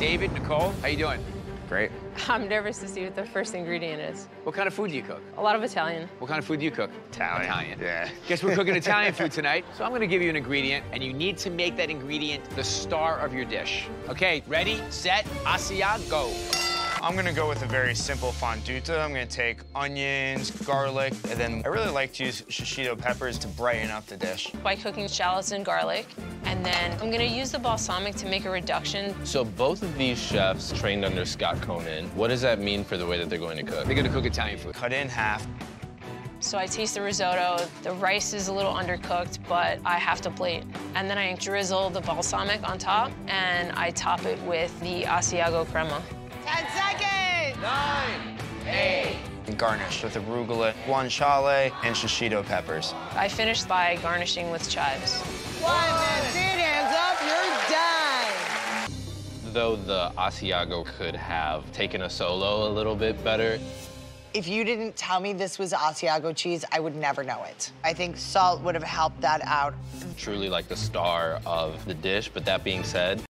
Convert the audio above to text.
David, Nicole, how you doing? Great. I'm nervous to see what the first ingredient is. What kind of food do you cook? A lot of Italian. What kind of food do you cook? Italian. Yeah. Guess we're cooking Italian food tonight. So I'm gonna give you an ingredient, and you need to make that ingredient the star of your dish. Okay, ready, set, Asiago, go. I'm gonna go with a very simple fonduta. I'm gonna take onions, garlic, and then I really like to use shishito peppers to brighten up the dish. By cooking shallots and garlic. And then I'm gonna use the balsamic to make a reduction. So both of these chefs trained under Scott Conan. What does that mean for the way that they're going to cook? They're gonna cook Italian food. Cut it in half. So I taste the risotto. The rice is a little undercooked, but I have to plate. And then I drizzle the balsamic on top, and I top it with the Asiago crema. 10 seconds! 9, 8. And garnish with arugula, guanciale, and shishito peppers. I finished by garnishing with chives. 1, that's it, hands up, you're done. Though the Asiago could have taken a solo a little bit better. If you didn't tell me this was Asiago cheese, I would never know it. I think salt would have helped that out. Truly like the star of the dish, but that being said,